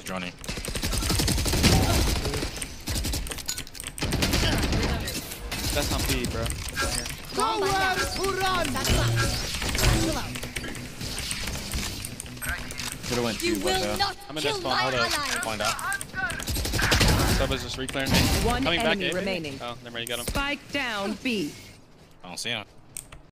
Johnny. That's on B, bro. Could've went You two, will but not I'm in kill this spawn. my Hold up. ally. find out. Sub is just reclearing me. One Coming back, enemy A, maybe? remaining. Oh, never mind, you got him. Spike down B. I don't see him.